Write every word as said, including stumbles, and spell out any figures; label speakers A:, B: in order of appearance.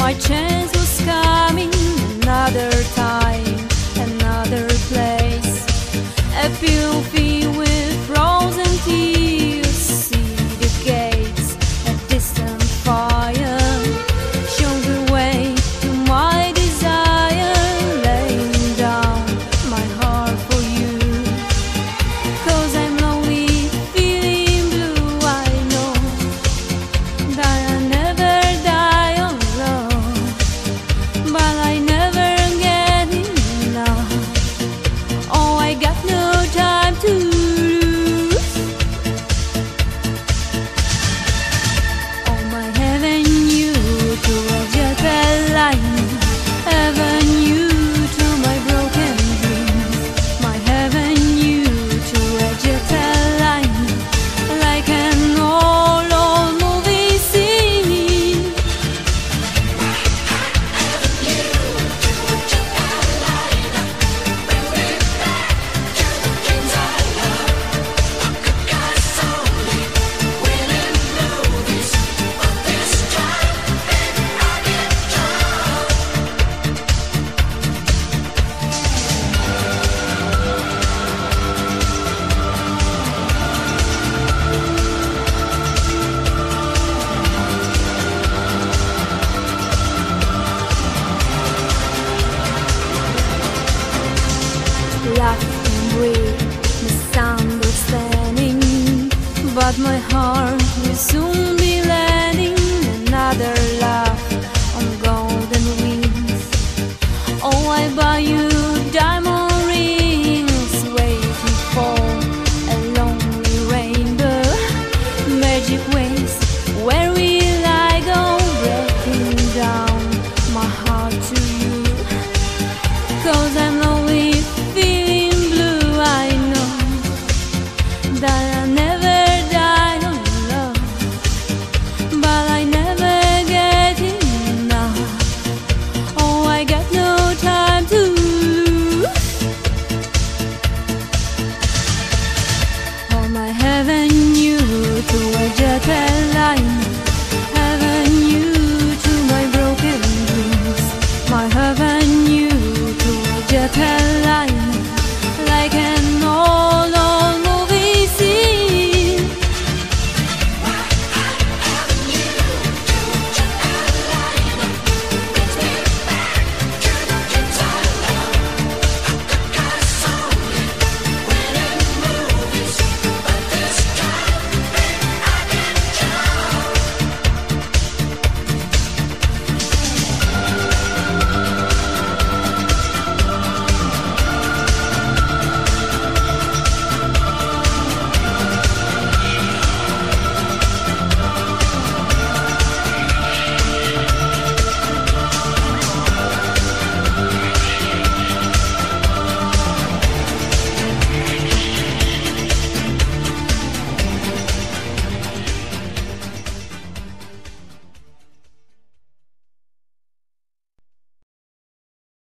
A: My chance was coming, another time, another place. A pure field with frozen tears, see the gates, a distant fire. Show the way to my desire, laying down my heart for you. 'Cause I'm lonely, feeling blue, I know that I never die alone, but I never get enough. Oh, I got no time to lose. Oh, my heaven, you to a jet line, heaven, you to my broken dreams. My heaven, you to a jet line, like an old, old movie scene. Laugh and breathe, misunderstanding, but my heart will soon